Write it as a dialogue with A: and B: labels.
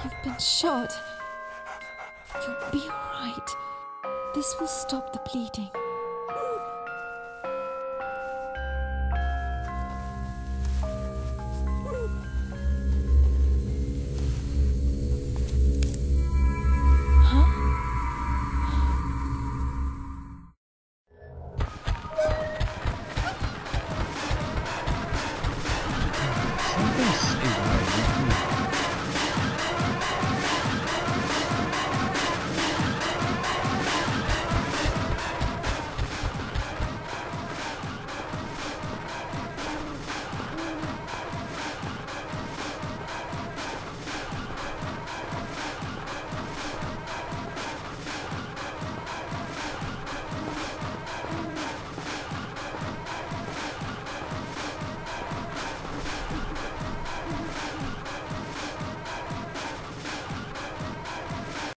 A: You've been shot. You'll be alright. This will stop the bleeding.